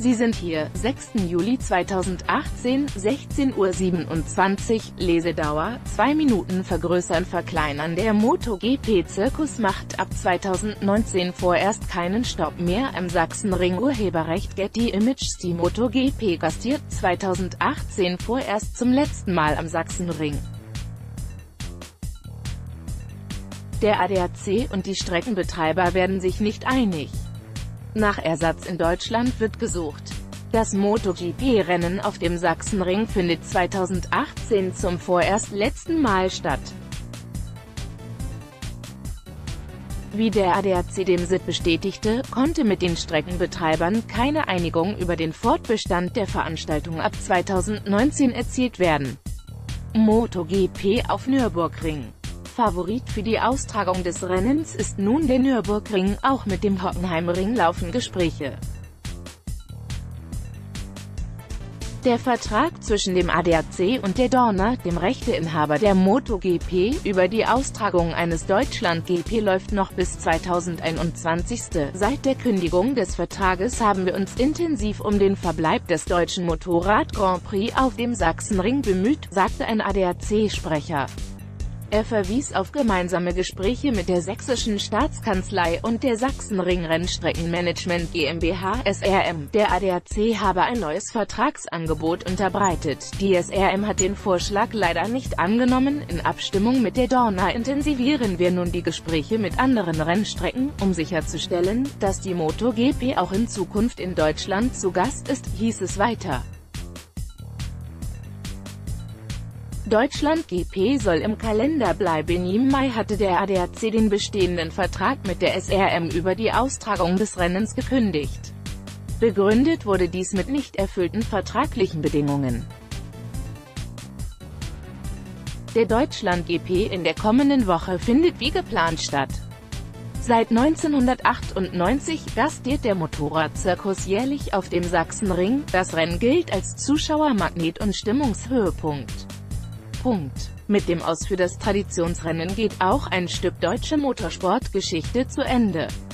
Sie sind hier, 6. Juli 2018, 16:27 Uhr, Lesedauer, 2 Minuten. Vergrößern verkleinern. Der MotoGP-Zirkus macht ab 2019 vorerst keinen Stopp mehr am Sachsenring. Urheberrecht Getty Images. Die MotoGP gastiert 2018 vorerst zum letzten Mal am Sachsenring. Der ADAC und die Streckenbetreiber werden sich nicht einig. Nach Ersatz in Deutschland wird gesucht. Das MotoGP-Rennen auf dem Sachsenring findet 2018 zum vorerst letzten Mal statt. Wie der ADAC dem SID bestätigte, konnte mit den Streckenbetreibern keine Einigung über den Fortbestand der Veranstaltung ab 2019 erzielt werden. MotoGP auf Nürburgring. Favorit für die Austragung des Rennens ist nun der Nürburgring, auch mit dem Hockenheimring laufen Gespräche. Der Vertrag zwischen dem ADAC und der Dorna, dem Rechteinhaber der MotoGP, über die Austragung eines Deutschland-GP läuft noch bis 2021. Seit der Kündigung des Vertrages haben wir uns intensiv um den Verbleib des deutschen Motorrad-Grand Prix auf dem Sachsenring bemüht, sagte ein ADAC-Sprecher. Er verwies auf gemeinsame Gespräche mit der Sächsischen Staatskanzlei und der Sachsenring Rennstreckenmanagement GmbH (SRM). Der ADAC habe ein neues Vertragsangebot unterbreitet. Die SRM hat den Vorschlag leider nicht angenommen. In Abstimmung mit der Dorna intensivieren wir nun die Gespräche mit anderen Rennstrecken, um sicherzustellen, dass die MotoGP auch in Zukunft in Deutschland zu Gast ist, hieß es weiter. Deutschland-GP soll im Kalender bleiben. Im Mai hatte der ADAC den bestehenden Vertrag mit der SRM über die Austragung des Rennens gekündigt. Begründet wurde dies mit nicht erfüllten vertraglichen Bedingungen. Der Deutschland-GP in der kommenden Woche findet wie geplant statt. Seit 1998 gastiert der Motorradzirkus jährlich auf dem Sachsenring. Das Rennen gilt als Zuschauermagnet und Stimmungshöhepunkt. Mit dem Aus für das Traditionsrennen geht auch ein Stück deutsche Motorsportgeschichte zu Ende.